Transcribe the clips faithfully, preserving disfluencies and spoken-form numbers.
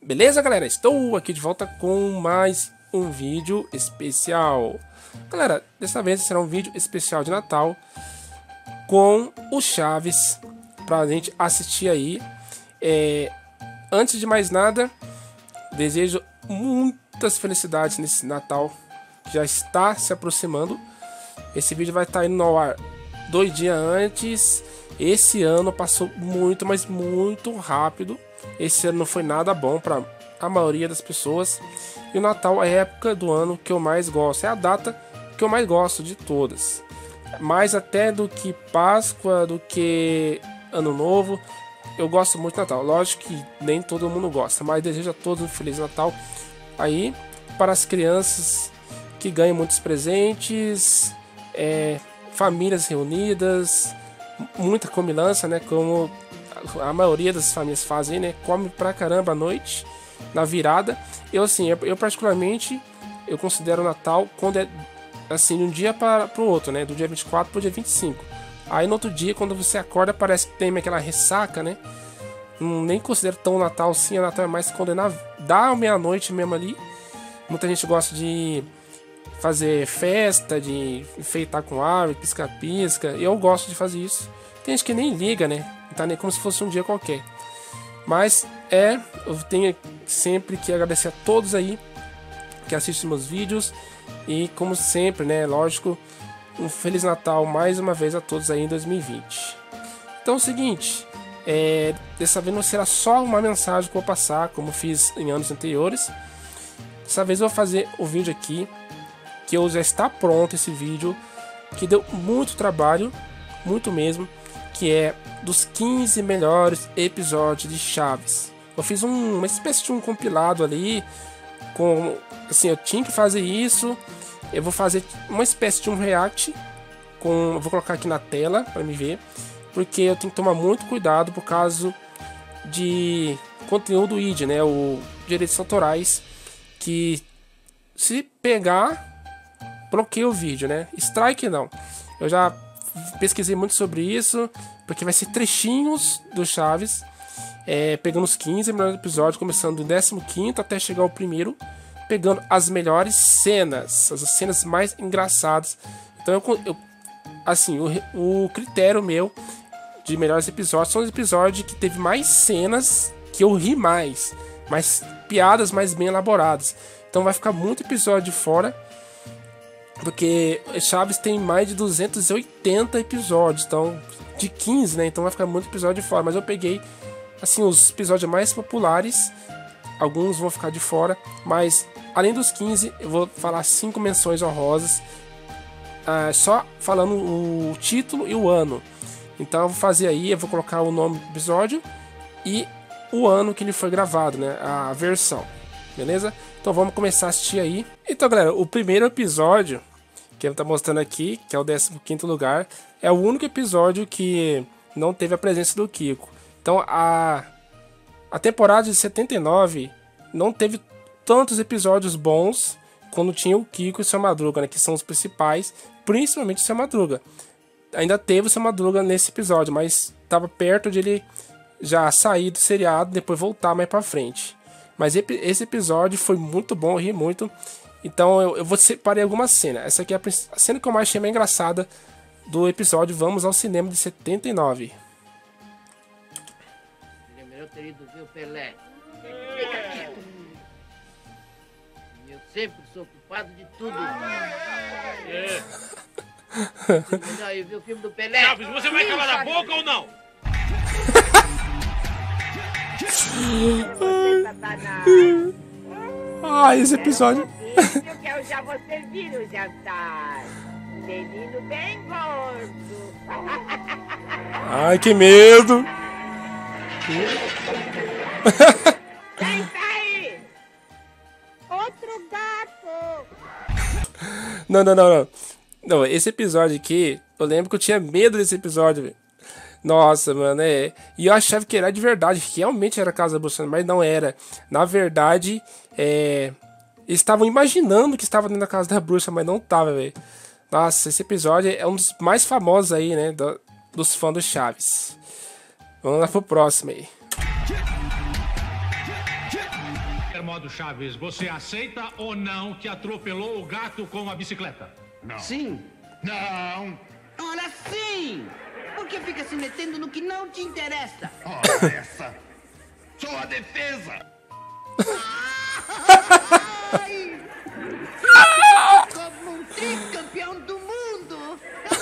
Beleza, galera? Estou aqui de volta com mais um vídeo especial. Galera, dessa vez será um vídeo especial de Natal com o Chaves pra gente assistir aí. É, antes de mais nada, desejo muitas felicidades nesse Natal que já está se aproximando. Esse vídeo vai estar indo no ar dois dias antes. Esse ano passou muito, mas muito rápido. Esse ano não foi nada bom para a maioria das pessoas. E o Natal é a época do ano que eu mais gosto. É a data que eu mais gosto de todas. Mais até do que Páscoa, do que Ano Novo. Eu gosto muito do Natal. Lógico que nem todo mundo gosta, mas desejo a todos um Feliz Natal. Aí, para as crianças que ganham muitos presentes, é, famílias reunidas, muita comilança, né? Como a maioria das famílias fazem, né? Come pra caramba à noite, na virada. Eu, assim, eu, eu particularmente, eu considero o Natal quando é, assim, de um dia para o outro, né? Do dia vinte e quatro pro dia vinte e cinco. Aí no outro dia, quando você acorda, parece que tem aquela ressaca, né? Não, nem considero tão Natal assim. O Natal é mais quando é na, dá meia-noite mesmo ali. Muita gente gosta de fazer festa, de enfeitar com árvore, pisca-pisca. Eu gosto de fazer isso. Tem gente que nem liga, né? Tá nem como se fosse um dia qualquer. Mas é, eu tenho sempre que agradecer a todos aí que assistem meus vídeos. E como sempre, né? Lógico, um Feliz Natal mais uma vez a todos aí em dois mil e vinte. Então é o seguinte, é, dessa vez não será só uma mensagem que eu vou passar, como fiz em anos anteriores. Dessa vez eu vou fazer o vídeo aqui, que eu já está pronto esse vídeo, que deu muito trabalho, muito mesmo, que é dos quinze melhores episódios de Chaves. Eu fiz um, uma espécie de um compilado ali, com, assim, eu tinha que fazer isso. Eu vou fazer uma espécie de um react, com, eu vou colocar aqui na tela para me ver, porque eu tenho que tomar muito cuidado por causa de conteúdo I D, né, o direitos autorais, que se pegar, bloqueia o vídeo, né? Strike não. Eu já pesquisei muito sobre isso, porque vai ser trechinhos do Chaves, é, pegando os quinze melhores episódios, começando do décimo quinto até chegar ao primeiro, pegando as melhores cenas, as cenas mais engraçadas. Então eu, eu assim, o, o critério meu de melhores episódios são os episódios que teve mais cenas, que eu ri mais, mais piadas mais bem elaboradas. Então vai ficar muito episódio de fora, porque Chaves tem mais de duzentos e oitenta episódios, então de quinze, né? Então vai ficar muito episódio de fora. Mas eu peguei assim os episódios mais populares. Alguns vão ficar de fora, mas além dos quinze, eu vou falar cinco menções honrosas, uh, só falando o título e o ano. Então eu vou fazer aí, eu vou colocar o nome do episódio e o ano que ele foi gravado, né? A versão, beleza? Então vamos começar a assistir aí. Então, galera, o primeiro episódio que ele tá mostrando aqui, que é o décimo quinto lugar, é o único episódio que não teve a presença do Kiko. Então a A temporada de setenta e nove não teve tantos episódios bons quando tinha o Kiko e o Seu Madruga, né, que são os principais, principalmente o Seu Madruga. Ainda teve o Seu Madruga nesse episódio, mas estava perto de ele já sair do seriado, depois voltar mais pra frente. Mas esse episódio foi muito bom, eu ri muito. Então eu, eu vou separar algumas cenas. Essa aqui é a cena que eu mais achei mais engraçada do episódio Vamos ao Cinema de setenta e nove. Eu teria ido ver o Pelé. Fica quieto. Eu sempre sou culpado de tudo. É. Melhor eu ver o filme do Pelé. Chaves, você vai calar a boca ou não? Ah, esse episódio. Eu quero já você vir o jantar. Menino bem gordo. Ai, que medo. Senta aí! Outro gato! Não, não, não, não. Não, esse episódio aqui, eu lembro que eu tinha medo desse episódio, velho. Nossa, mano, é. E eu achava que era de verdade, realmente era a Casa da Bruxa, mas não era. Na verdade, é. Eles estavam imaginando que estava dentro da Casa da Bruxa, mas não tava, velho. Nossa, esse episódio é um dos mais famosos aí, né? Do, dos fãs do Chaves. Vamos lá pro próximo aí. Modo Chaves, você aceita ou não que atropelou o gato com a bicicleta? Não. Sim. Não. Ora sim! Por que fica se metendo no que não te interessa? Ora essa. Sou a defesa. Ai! Como um tricampeão do mundo!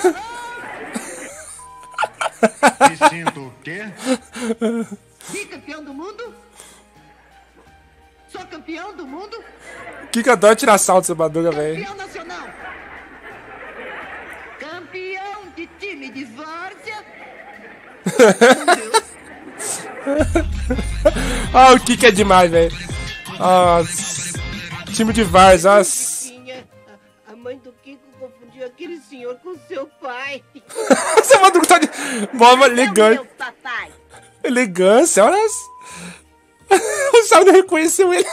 Me sinto o quê? Tricampeão do mundo? Sou campeão do mundo? Que que adora tirar salto, seu Madruga, velho. Campeão nacional! Campeão de time de várzea! Ah, o Kiko é demais, velho. Nossa. Time de Vars, nossa. Tinha- A a mãe do Kiko confundiu aquele senhor com seu pai. Seu Madruga tá de... Boa, elegante. Meu papai. Elegância, olha isso. O Sal não reconheceu ele.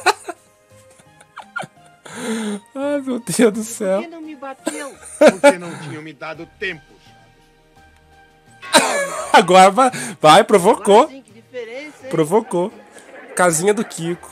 Ai, meu Deus do céu. Por que não me bateu? Porque não tinham me dado tempo. Agora vai, vai, provocou. Agora sim, que diferença, hein? Provocou. Casinha do Kiko.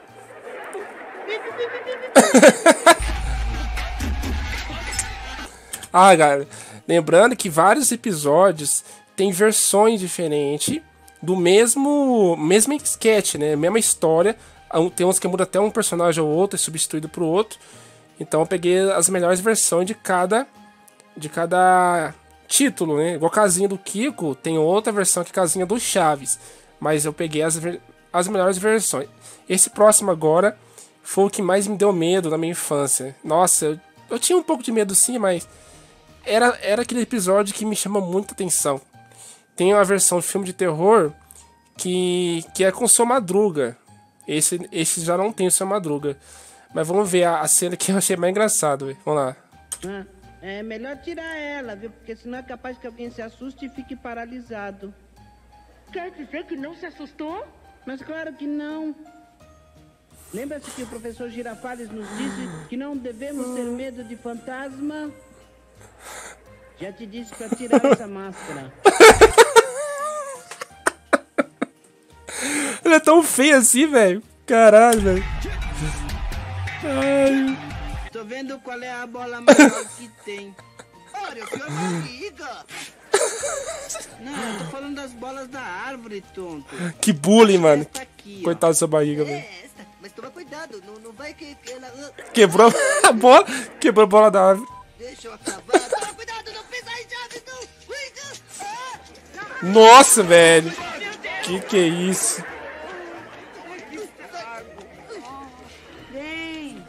Ah, galera, lembrando que vários episódios têm versões diferentes do mesmo mesmo sketch, né? Mesma história. Um- Tem uns que muda até um personagem ou outro, é substituído por outro. Então eu peguei as melhores versões de cada de cada título, né? Igual Casinha do Kiko, tem outra versão que Casinha do Chaves. Mas eu peguei as, ver- as melhores versões. Esse próximo agora foi o que mais me deu medo na minha infância. Nossa, eu, eu tinha um pouco de medo sim, mas era, era aquele episódio que me chama muita atenção. Tem uma versão de filme de terror que, que é com o Seu Madruga. Esse, esse já não tem o Seu Madruga. Mas vamos ver a, a cena que eu achei mais engraçado, velho. Vamos lá. Ah, é melhor tirar ela, viu? Porque senão é capaz que alguém se assuste e fique paralisado. Quer dizer que não se assustou? Mas claro que não. Lembra-se que o professor Girafales nos disse que não devemos ter medo de fantasma? Já te disse pra tirar essa máscara. Ele é tão feio assim, velho. Caralho, velho. Ai. Tô vendo qual é a bola maior que tem. Olha, eu fui a barriga. Não, eu tô falando das bolas da árvore, tonto. Que bullying, mano. Essa aqui, ó. Coitado da sua barriga, velho. É essa, mas toma cuidado, não, não vai que que ela... Quebrou a bola. Quebrou a bola da árvore. Deixa eu acabar. Toma cuidado, não pisa aí, Chaves, não. Cuida. Ah! Nossa, velho. Que que é isso? Vem.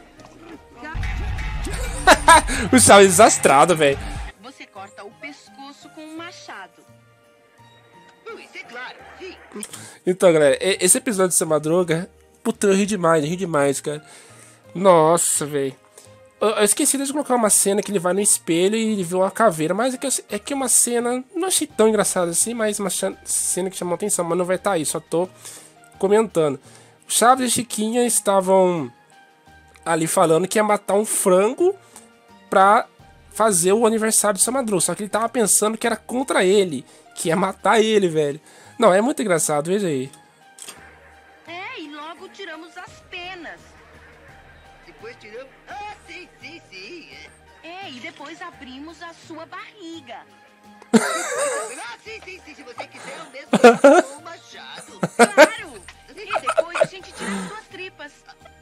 O Sal é desastrado, velho. Você corta o pescoço com um machado. Isso é claro, sim. Então, galera, e- esse episódio de Seu Madruga, puta, eu ri demais, eu ri demais, cara. Nossa, velho. Eu, eu esqueci de colocar uma cena que ele vai no espelho e ele vê uma caveira, mas é que, eu- é que uma cena, não achei tão engraçada assim, mas uma cha- cena que chamou atenção, mas não vai estar aí, só tô comentando. O Chaves e Chiquinha estavam ali falando que ia matar um frango pra fazer o aniversário do Seu Madruga, só que ele tava pensando que era contra ele, que ia matar ele, velho. Não, é muito engraçado, veja aí. É, e logo tiramos as penas. Depois tiramos... Ah, sim, sim, sim. É, e depois abrimos a sua barriga. Ah, sim, sim, sim. Se você quiser, eu mesmo com o machado. Claro! E depois a gente tira as suas tripas.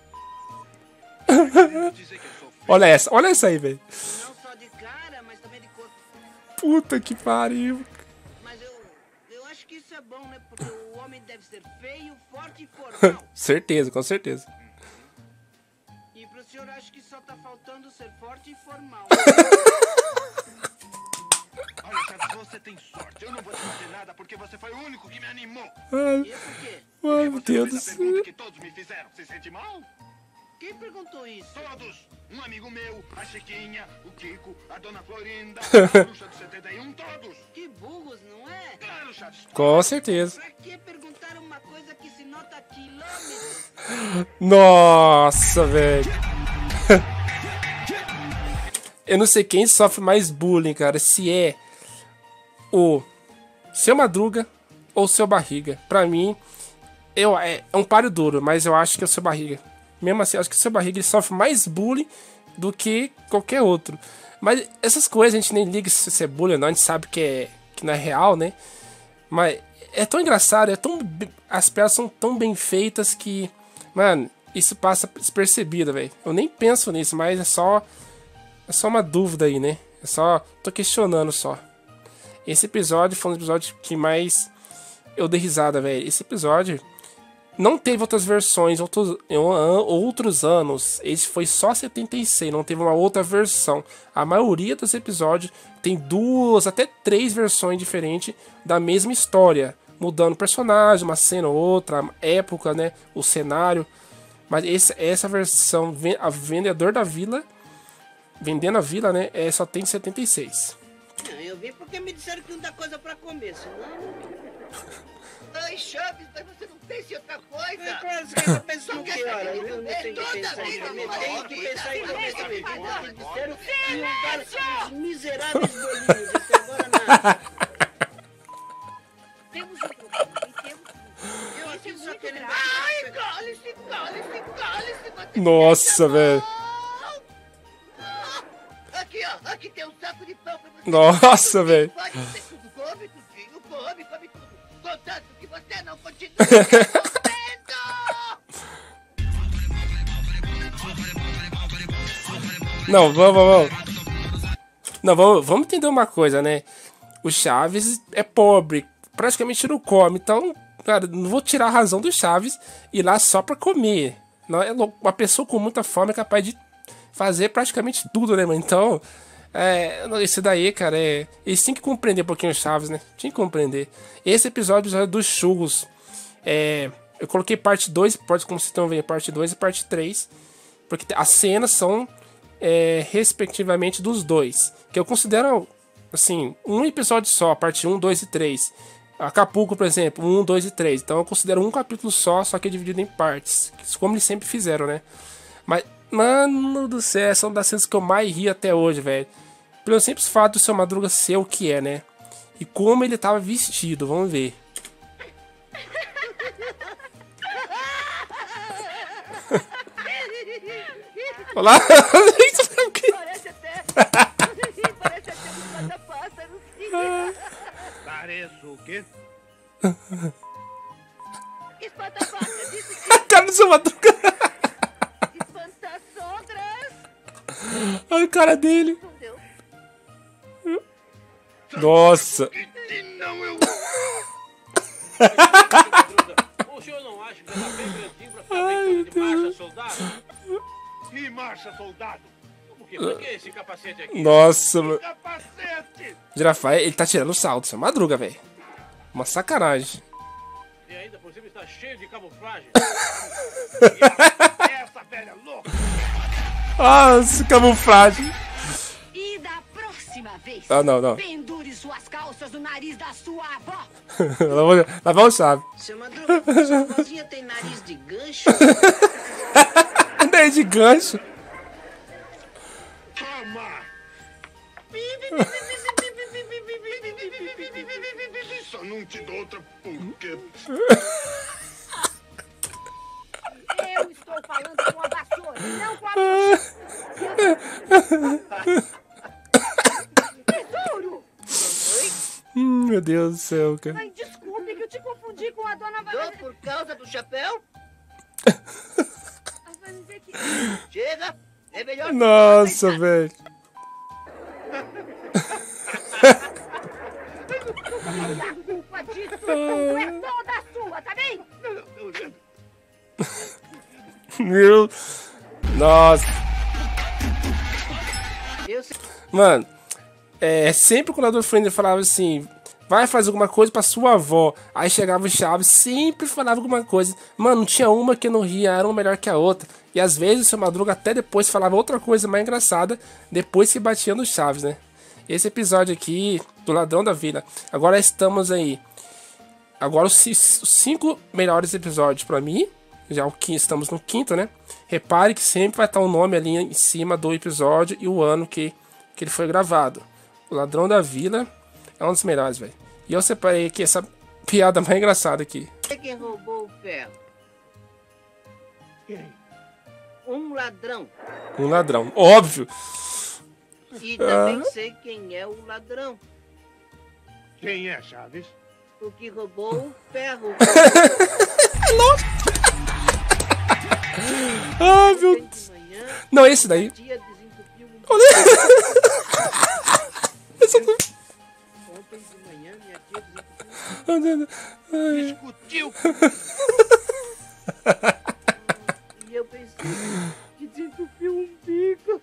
Olha essa, olha essa aí, velho. Não só de cara, mas também de corpo. Puta que pariu. Mas eu, eu acho que isso é bom, né? Porque o homem deve ser feio, forte e formal. Certeza, com certeza. E pro senhor, acho que só tá faltando ser forte e formal. Olha, Chaves, você tem sorte. Eu não vou te fazer nada porque você foi o único que me animou. Ai, E por quê? ai, meu Você Deus do fez a pergunta céu. que todos me fizeram. Se sente mal? Quem perguntou isso? Todos. Um amigo meu, a Chiquinha, o Kiko, a Dona Florinda, a Bruxa do setenta e um, todos. Que burros, não é? Claro, Chaves. Com certeza. Pra que perguntar uma coisa que se nota a quilômetros? Nossa, velho. Eu não sei quem sofre mais bullying, cara. Se é o Seu Madruga ou Seu Barriga. Pra mim, eu, é, é um páreo duro, mas eu acho que é o Seu Barriga. Mesmo assim, eu acho que o Seu Barriga ele sofre mais bullying do que qualquer outro. Mas essas coisas a gente nem liga se isso é bullying ou não, a gente sabe que, é, que não é real, né? Mas é tão engraçado, é tão, as piadas são tão bem feitas que, mano, isso passa despercebido, velho. Eu nem penso nisso, mas é só, é só uma dúvida aí, né? É só, tô questionando só. Esse episódio foi um episódio que mais eu dei risada, velho. Esse episódio não teve outras versões, outros, outros anos. Esse foi só setenta e seis, não teve uma outra versão. A maioria dos episódios tem duas, até três versões diferentes da mesma história. Mudando personagem, uma cena ou outra, época, né? O cenário. Mas esse, essa versão, a Vendedor da Vila, Vendendo a Vila, né? É, só tem setenta e seis. Não, eu vim porque me disseram que não dá coisa pra comer, senão... Ai, Chaves, mas você não pensa em outra coisa? É claro, você quer pensar no que, olha? Eu não tenho que Toda pensar em vez comer, eu tenho falo que que pensar em isso comer é também. coisa. Me disseram que iam dar os miseráveis bolinhos, até agora nada. Temos um problema e temos Eu aqui só querendo... Ai, cale-se, cale-se, cale-se. você Nossa, velho. Ah, aqui, ó, aqui tem um saco de pão pra você. Nossa, velho. Pode ser tudo, come tudinho, come, come tudo. Contanto que você não continue comendo. Não, vamos, vamos. Não, vamos, vamos entender uma coisa, né? O Chaves é pobre, praticamente não come. Então, cara, não vou tirar a razão do Chaves e ir lá só pra comer. Não, é louco. Uma pessoa com muita fome é capaz de fazer praticamente tudo, né, mano? Então, é, esse daí, cara, é... eles têm que compreender um pouquinho o Chaves, né? Tinha que compreender. Esse episódio já é dos churros. É, eu coloquei parte dois, pode, como vocês estão vendo, parte dois e parte três. Porque as cenas são, é, respectivamente, dos dois. Que eu considero, assim, um episódio só, parte um, dois e três. Acapulco, por exemplo, um, dois e três. Então eu considero um capítulo só, só que é dividido em partes. Como eles sempre fizeram, né? Mas, mano do céu, essa é uma das cenas que eu mais ri até hoje, velho. Pelo simples fato do Seu Madruga ser o que é, né? E como ele tava vestido, vamos ver. Olá! Parece até. Parece até um espanta-pássaros. Pareço o quê? Espanta-pássaros, disse que A cara do Seu Madruga! espanta-sombras. Olha a cara dele! Meu Deus. Nossa! E não eu... O senhor não acha que já tá bem grandinho pra ficar brincando de marcha, soldado? Que marcha, soldado? Por quê? Por que esse capacete aqui? Nossa, mano. Capacete! Girafael, ele tá tirando salto, Seu Madruga, velho. Uma sacanagem. E ainda por cima está cheio de camuflagem. Essa velha louca! Nossa, camuflagem. E da próxima vez, Ah, não, não. pendure suas calças no nariz da sua avó. Lá vai- lá vai o Chaves. Seu Madruga, sua vozinha tem nariz de gancho? Daí de gancho. Toma! Só não te dou outra porque... Eu estou falando com a vassoura, não com a tesouro. Hum, meu Deus do céu, cara. Ai, desculpe que eu te confundi com a dona Só Vanessa. por causa do chapéu? Vai dizer que... Chega, é melhor... Nossa, velho. A culpa disso tudo é toda sua, tá bem? Meu. Nossa. Eu sei... Mano, é, sempre quando a Dona Friender falava assim, vai fazer alguma coisa pra sua avó. Aí chegava o Chaves, sempre falava alguma coisa. Mano, não tinha uma que não ria, era uma melhor que a outra. E às vezes o Seu Madruga até depois falava outra coisa mais engraçada, depois que batia no Chaves, né? Esse episódio aqui, do Ladrão da Vila. Agora estamos aí. Agora os ci- os cinco melhores episódios pra mim. Já o quinto, estamos no quinto, né? Repare que sempre vai estar o nome ali em cima do episódio e o ano que, que ele foi gravado. O Ladrão da Vila é um dos melhores, velho. E eu separei aqui essa piada mais engraçada aqui. que Adivinha quem roubou o ferro? Quem? Um ladrão. Um ladrão. Óbvio. E também Ah. sei quem é o ladrão. Quem é, Chaves? O que roubou o ferro. Ai, meu Ontem Deus. de manhã, Não, esse daí. a tia desentupiu um... Esse aqui. Ontem de manhã, minha tia desentupiu um... Discutiu. E eu pensei que desentupiu um bico.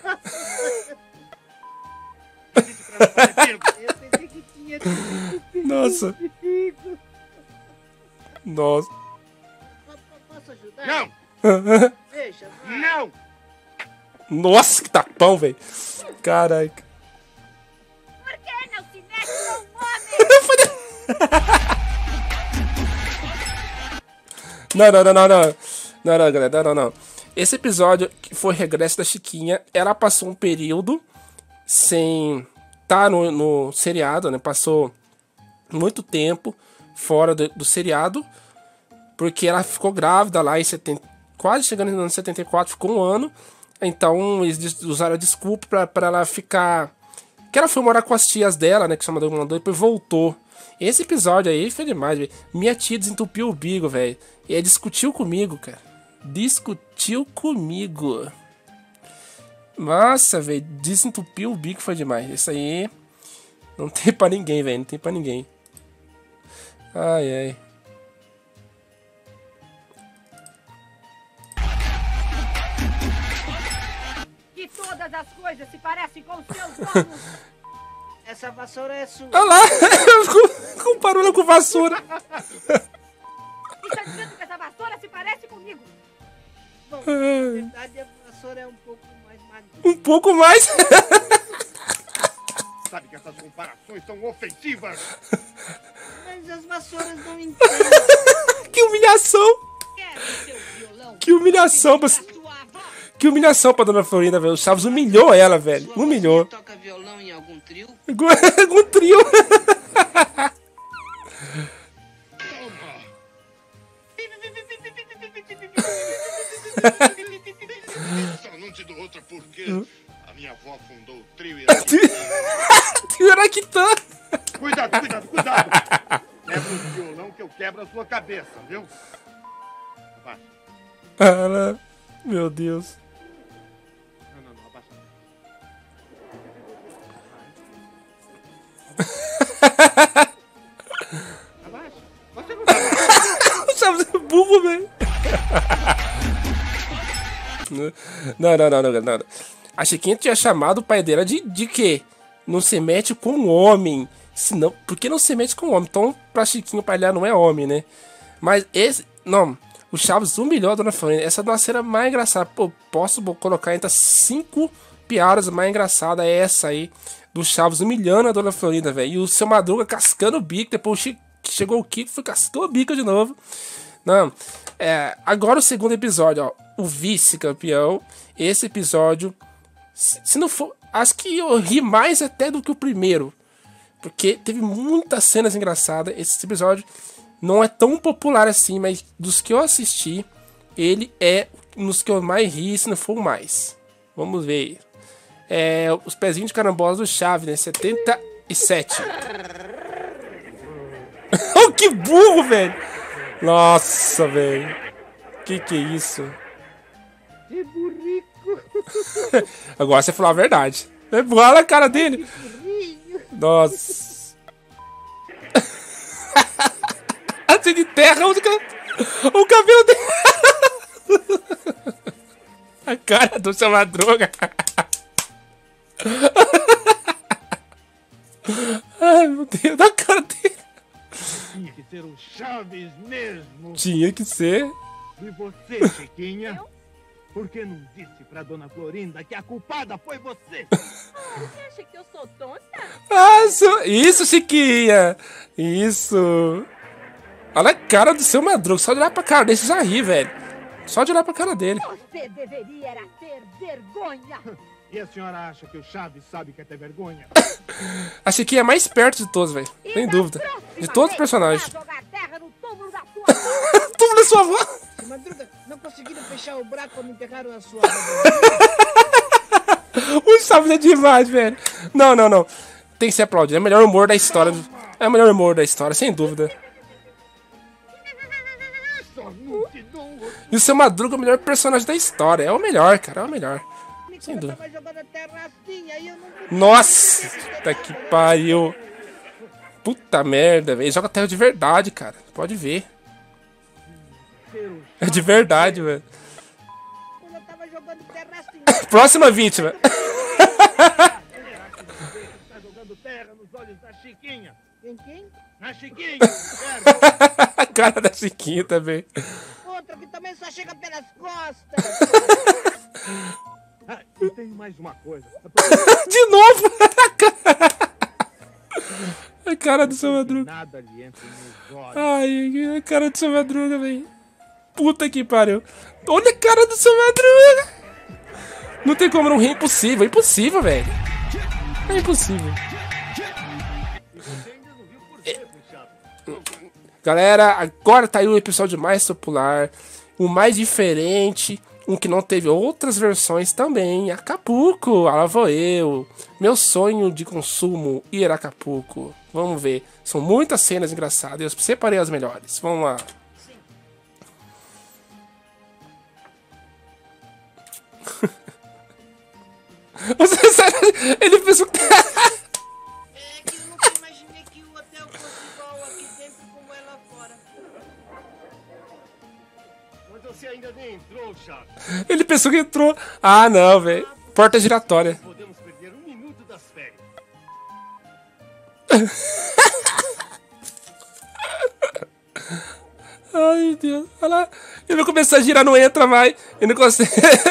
Disse pra não fazer bico. Eu pensei que tinha desentupido Nossa. um bico. Nossa. Po- po- Posso ajudar? Não, Deixa, vai. não. Nossa, que tapão, velho. Caraca. Por que não se mexe com o homem? Não, não, não, não, não. Não, não, galera, não, não. Esse episódio, que foi Regresso da Chiquinha, ela passou um período sem estar no, no seriado, né? Passou muito tempo fora do, do seriado, porque ela ficou grávida lá em setenta, quase chegando no ano setenta e quatro, ficou um ano. Então eles usaram a desculpa pra, pra ela ficar... Que ela foi morar com as tias dela, né? Que chama Dublador, e depois voltou. Esse episódio aí foi demais, velho. Minha tia desentupiu o bico, velho. E ela discutiu comigo, cara. Discutiu comigo. Nossa, velho. Desentupiu o bico foi demais. Isso aí não tem pra ninguém, velho. Não tem pra ninguém. Ai, ai. Que todas as coisas se parecem com os seus donos. Essa vassoura é sua. Olha lá. Comparou ela com vassoura. Está dizendo que essa vassoura se parece comigo. Bom, na verdade, a vassoura é um pouco mais magra. Um pouco mais. Sabe que essas comparações são ofensivas. Mas as vassouras não entendem. Que humilhação. Quero seu violão. Que humilhação. Pra... Da sua avó. Que humilhação pra Dona Florinda, velho. O Chaves humilhou ela, velho. Sua Humilhou. vozinha toca violão em algum trio? Com trio. Só não te dou outra porque a minha avó fundou o trio e... Trio Araquitã. Cuidado, cuidado, cuidado. Quebra o violão que eu quebro a sua cabeça, viu? Abaixa. Cara, meu Deus. Não, não, não, abaixa. Abaixa. Você não tá... O Chaves é burro, velho. Não, não, não, não, não. A Chiquinha tinha chamado o pai dela de, de quê? Não se mete com um homem. Senão, por que não se mete com um homem? Então, pra Chiquinha, o pai dela não é homem, né? Mas esse... Não, o Chaves humilhou a Dona Florinda. Essa é uma cena mais engraçada. Pô, posso colocar entre as cinco piadas mais engraçadas. É essa aí, do Chaves humilhando a Dona Florinda, velho. E o Seu Madruga cascando o bico. Depois chegou o Kiko, foi cascou o bico de novo. Não, é, agora o segundo episódio, ó. O vice-campeão. Esse episódio, se, se não for... Acho que eu ri mais até do que o primeiro. Porque teve muitas cenas engraçadas. Esse episódio não é tão popular assim, mas dos que eu assisti, ele é nos que eu mais ri, se não for o mais. Vamos ver. É, os pezinhos de carambola do Chaves, né? setenta e sete. Oh, que burro, velho! Nossa, velho. Que que é isso? Que burrico. Agora você falou a verdade. É boa na cara dele. Nossa. Assim de terra, onde que... o cabelo dele. A cara do Seu Madruga. Ai, meu Deus, a cara dele. Tinha que ser o Chaves mesmo. Tinha que ser. E você, Chiquinha? Por que não disse pra Dona Florinda que a culpada foi você? Você acha que eu sou tonta? Isso, isso, Chiquinha. Isso. Olha a cara do Seu Madruga. Só de olhar pra cara dele, você já ri, velho. Só de olhar pra cara dele. Você deveria era ter vergonha. E a senhora acha que o Chaves sabe que é ter vergonha? A Chiquinha é mais perto de todos, velho. Sem dúvida. De todos os personagens. Jogar terra no túmulo da tua avó. Túmulo da sua avó. Madruga, não conseguiram fechar o buraco quando enterraram a sua. O Chaves é demais, velho. Não, não, não. Tem que ser aplaudido. É o melhor humor da história. É o melhor humor da história, sem dúvida. E o Seu Madruga é o melhor personagem da história. É o melhor, cara. É o melhor. Sem dúvida. Nossa, tá que pariu. Puta merda, velho. Ele joga terra de verdade, cara. Pode ver. É de verdade, velho. Próxima vítima. Tá jogando terra nos olhos da Chiquinha. Em quem? Na Chiquinha. A cara da Chiquinha também. Outra que também só chega pelas costas. Ah, e tem mais uma coisa. De novo. A cara do Seu Madruga. Nada lhe entra nos olhos. Ai, a cara do Seu Madruga, velho. Puta que pariu. Olha a cara do Seu Madruga. Não tem como não rir. Impossível. É impossível, velho. É impossível. É. Galera, agora tá aí o episódio mais popular. O mais diferente. Um que não teve outras versões também. Acapulco. Lá vou eu. Meu sonho de consumo. Ir a Acapulco. Vamos ver. São muitas cenas engraçadas. Eu separei as melhores. Vamos lá. Você sabe, ele fez o... É que eu nunca imaginei que o hotel fosse igual aqui dentro como é lá fora. Mas você ainda nem entrou, Chaves. Ele pensou que entrou. Ah, não, velho. Porta giratória. Podemos perder um minuto das férias. Ai, meu Deus. Olha lá. Ele vai começar a girar, não entra mais. Ele não consegue.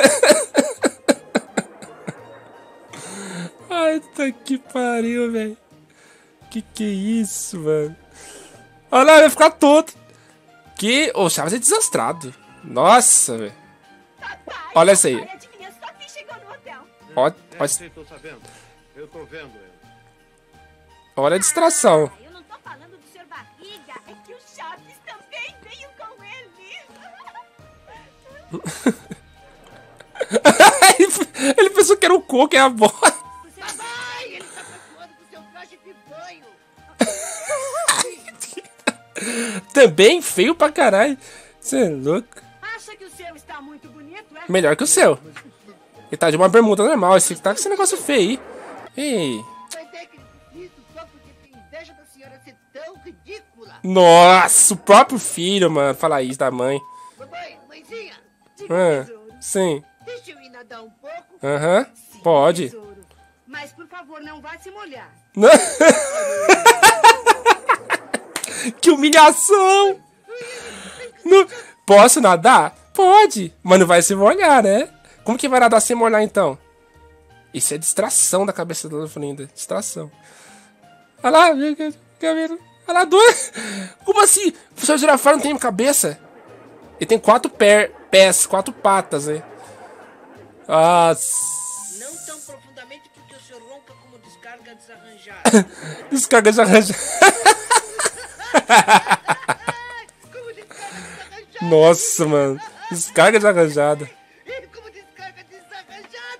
Ai, tá que pariu, velho. Que que é isso, mano? Olha lá, vai ficar todo. Que... O Chaves é desastrado. Nossa, velho. Olha essa aí. Adivinha só quem chegou no hotel. Ó, É, ó, sei, tô sabendo. Eu tô vendo ele. olha a distração. Ah, eu não tô falando do senhor Barriga. É que o Chaves também veio com ele. Ele pensou que era o Coco e a avó. Papai, ele tá tatuando com seu traje de banho. Também feio pra caralho. Você é louco. Acha que o seu está muito bonito, é? Melhor que o seu. Ele tá de uma bermuda normal. Esse tá com esse negócio feio aí. Ei. Vai ter que isso só porque tem inveja da senhora ser tão ridícula. Nossa, o próprio filho, mano. Falar isso da mãe. Mamãe, mãezinha, Ah, sim. deixa eu ir nadar um pouco. Aham. Pode. Tesouro. Mas por favor, não vá se molhar. Não. Que humilhação! Não- Posso nadar? Pode, mas não vai se molhar, né? Como que vai nadar sem molhar, então? Isso é distração da cabeça da Florinda. Distração. Olha lá, cabelo. Olha lá, dois. Como assim? O professor Girafales não tem cabeça? Ele tem quatro pé, pés, quatro patas, né? Nossa. Não tão profundamente porque o senhor ronca como descarga desarranjada. Descarga de arranjo. Como descarga desarranjada. Nossa, mano. Descarga de arranjada. Como descarga desarranjada.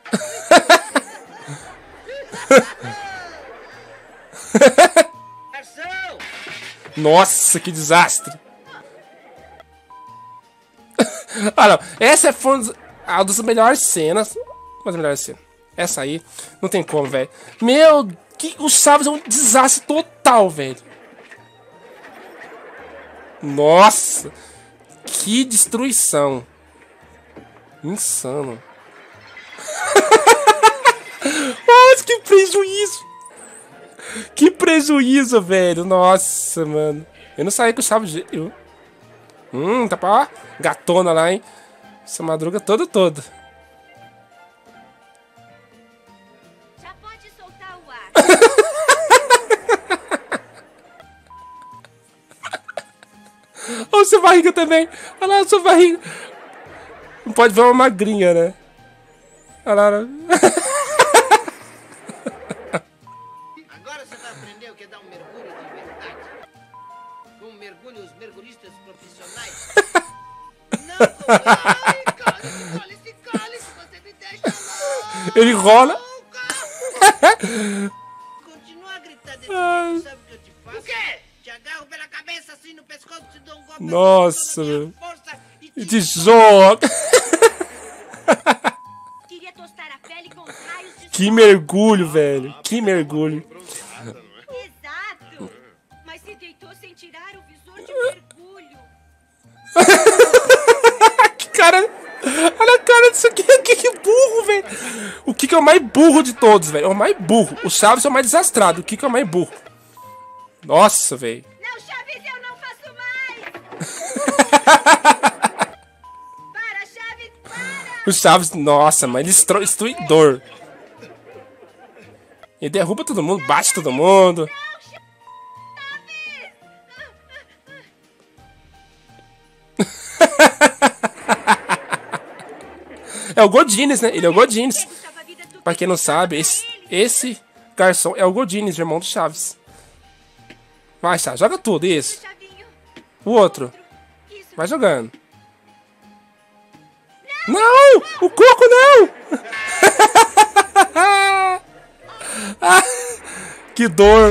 Garçom! Nossa, que desastre. Ah, não. Essa foi uma das melhores cenas. Uma das melhores cenas. Essa aí, não tem como, velho. Meu, que, o Chaves é um desastre total, velho. Nossa. Que destruição. Insano. Nossa, que prejuízo. Que prejuízo, velho. Nossa, mano. Eu não saí com o Chaves. Eu... Hum, tá pra... Ó, gatona lá, hein. Essa madruga toda, toda. Já pode soltar o ar. Olha o seu barriga também. Olha lá o seu barriga. Não pode ver uma magrinha, né? Olha lá. mergulho os mergulhistas profissionais. Não, ai, cale-se, cale-se, cale-se, você me deixa louca. Ele rola. Continua gritando desse jeito, sabe o que eu te faço? O quê? Te agarro pela cabeça assim no pescoço, te dou um golpe. Nossa, com toda a minha velho. força e E te te joga. Queria tostar a pele com os raios de Que mergulho, velho. Que mergulho. Exato! Mas se deitou sem tirar o visor de mergulho. Que cara. Olha a cara disso aqui. Que, que burro, velho. O que, que é o mais burro de todos, velho? É o mais burro. O Chaves é o mais desastrado. O que, que é o mais burro? Nossa, velho. Não, Chaves, eu não faço mais! Para, Chaves, para! O Chaves, nossa, mas ele é destruidor. Ele derruba todo mundo, bate todo mundo. É o Godines, né? Ele é o Godines. Pra quem não sabe, esse, esse garçom é o Godines, irmão do Chaves. Vai, Chaves, joga tudo, isso. O outro. Vai jogando. Não! O coco não! Que dor!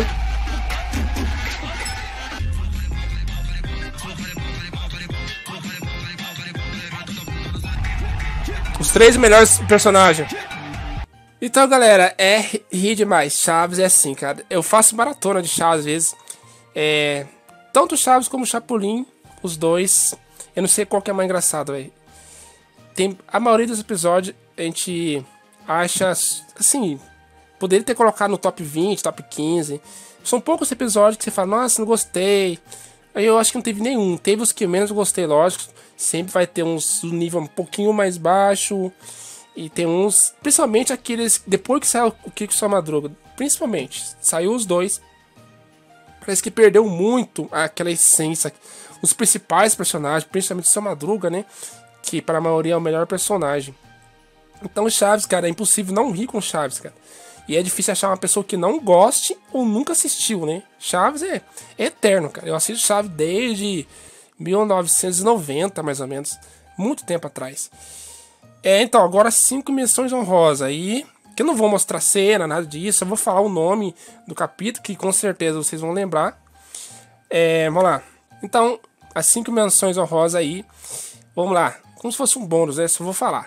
Os três melhores personagens. Então, galera, é rir demais. Chaves é assim, cara. Eu faço maratona de Chaves às vezes. É, tanto Chaves como Chapolin, os dois. Eu não sei qual que é mais engraçado, velho. Tem a maioria dos episódios a gente acha assim, poderia ter colocado no top vinte, top quinze. São poucos episódios que você fala, nossa, não gostei. Aí eu acho que não teve nenhum. Teve os que eu menos gostei, lógico. Sempre vai ter uns um nível um pouquinho mais baixo. E tem uns, principalmente aqueles, depois que saiu o Kiko e Sua Madruga, principalmente, saiu os dois. Parece que perdeu muito aquela essência. Os principais personagens, principalmente o Seu Madruga, né? Que para a maioria é o melhor personagem. Então Chaves, cara, é impossível não rir com Chaves, cara. E é difícil achar uma pessoa que não goste ou nunca assistiu, né? Chaves é, é eterno, cara. Eu assisto Chaves desde mil novecentos e noventa, mais ou menos. Muito tempo atrás. É, então, agora cinco menções honrosas aí. Que eu não vou mostrar cena, nada disso. Eu vou falar o nome do capítulo, que com certeza vocês vão lembrar. É, vamos lá. Então, as cinco menções honrosas aí. Vamos lá. Como se fosse um bônus, né? Só vou falar.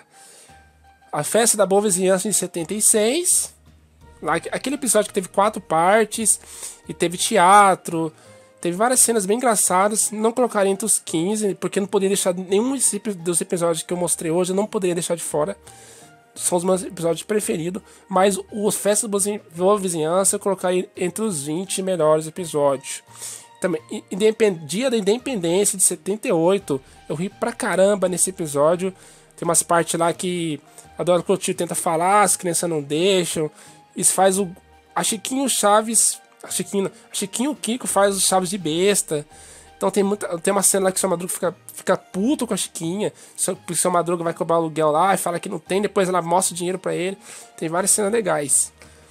A Festa da Boa Vizinhança de setenta e seis. Lá, aquele episódio que teve quatro partes. E teve teatro. Teve várias cenas bem engraçadas. Não colocaria entre os quinze. Porque não poderia deixar nenhum dos episódios que eu mostrei hoje. Eu não poderia deixar de fora. São os meus episódios preferidos. Mas os Festa da Boa Vizinhança eu colocaria entre os vinte melhores episódios. Também, Dia da Independência de setenta e oito. Eu ri pra caramba nesse episódio. Tem umas partes lá que a Dona Clotilde tenta falar, as crianças não deixam. Isso faz o. A Chiquinho Chaves. A Chiquinho, a Chiquinho Kiko faz os Chaves de besta. Então tem, muita, tem uma cena lá que o Seu Madruga fica, fica puto com a Chiquinha. Porque o Seu Madruga vai cobrar aluguel lá e fala que não tem. Depois ela mostra o dinheiro pra ele. Tem várias cenas legais.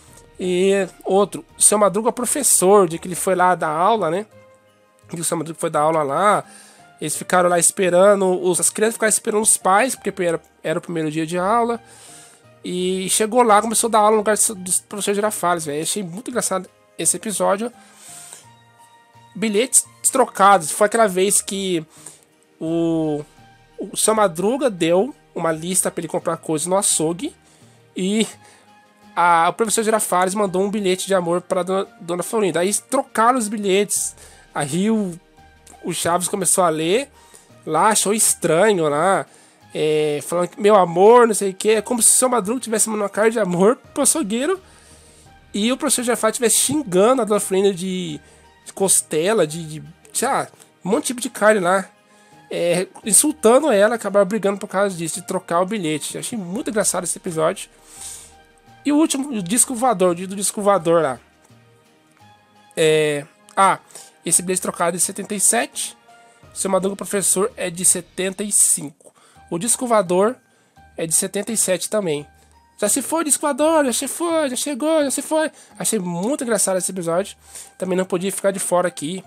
E outro, o Seu Madruga é professor, de que ele foi lá dar aula, né? E o Seu Madruga foi dar aula lá. Eles ficaram lá esperando, os, as crianças ficaram esperando os pais, porque era, era o primeiro dia de aula. E chegou lá, começou a dar aula no lugar do professor Girafales, velho. Achei muito engraçado esse episódio. Bilhetes trocados. Foi aquela vez que o, o Seu Madruga deu uma lista para ele comprar coisas no açougue. E a, o professor Girafales mandou um bilhete de amor para dona, dona Florinda. Aí trocaram os bilhetes. Aí o, o Chaves começou a ler. Lá, achou estranho lá. É, falando que meu amor, não sei o que. É como se o Seu Madruga tivesse mandando uma carta de amor pro açougueiro. E o professor Girafales estivesse xingando a dona Florinda de, de costela, de, de sei lá, um monte de tipo de carne lá. É, insultando ela, acabaram brigando por causa disso, de trocar o bilhete. Achei muito engraçado esse episódio. E o último, o disco voador, o dia do disco voador lá. É, ah, esse bilhete trocado é de setenta e sete. Seu Madruga Professor é de setenta e cinco. O disco voador é de setenta e sete também. Já se foi o disco voador, já se foi, já chegou, já se foi. Achei muito engraçado esse episódio. Também não podia ficar de fora aqui.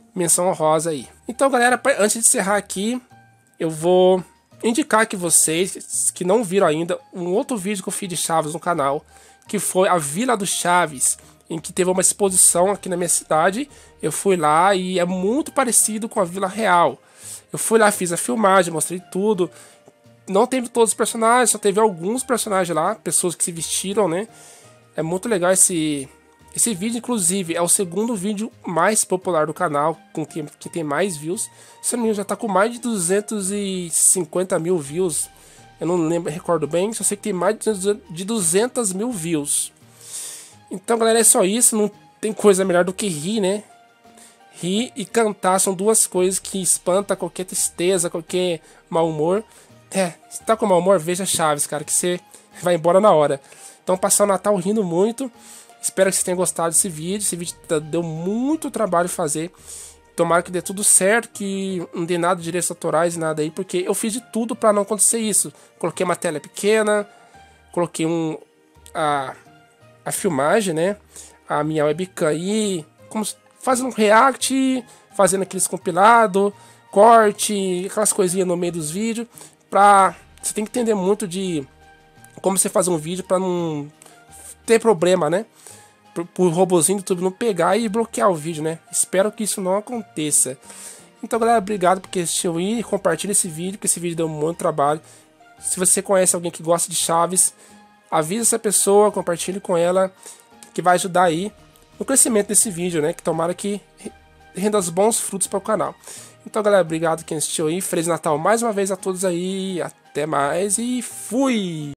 menção honrosa aí. Então, galera, antes de encerrar aqui, eu vou indicar que vocês que não viram ainda um outro vídeo que eu fiz de Chaves no canal, que foi a Vila do Chaves, em que teve uma exposição aqui na minha cidade. Eu fui lá e é muito parecido com a Vila Real. Eu fui lá, fiz a filmagem, mostrei tudo. Não teve todos os personagens, só teve alguns personagens lá, pessoas que se vestiram, né? É muito legal esse, esse vídeo, inclusive, é o segundo vídeo mais popular do canal, com que, que tem mais views. Se não me engano, já tá com mais de duzentos e cinquenta mil views. Eu não lembro, recordo bem, só sei que tem mais de duzentos mil views. Então, galera, é só isso, não tem coisa melhor do que rir, né? Rir e cantar são duas coisas que espantam qualquer tristeza, qualquer mau humor. É, se tá com mau humor, veja Chaves, cara, que você vai embora na hora. Então, passar o Natal rindo muito. Espero que vocês tenham gostado desse vídeo. Esse vídeo deu muito trabalho fazer. Tomara que dê tudo certo, que não dê nada de direitos autorais, nada aí, porque eu fiz de tudo pra não acontecer isso. Coloquei uma tela pequena, coloquei um... a, a filmagem, né? A minha webcam aí, como fazendo um react, fazendo aqueles compilado, corte, aquelas coisinhas no meio dos vídeos, pra... Você tem que entender muito de como você fazer um vídeo pra não ter problema, né? Pro, pro robozinho do YouTube não pegar e bloquear o vídeo, né? Espero que isso não aconteça. Então, galera, obrigado por assistir e compartilha esse vídeo, porque esse vídeo deu muito trabalho. Se você conhece alguém que gosta de Chaves, avisa essa pessoa, compartilhe com ela, que vai ajudar aí no crescimento desse vídeo, né? Que tomara que renda os bons frutos para o canal. Então, galera, obrigado quem assistiu aí. Feliz Natal mais uma vez a todos aí. Até mais e fui!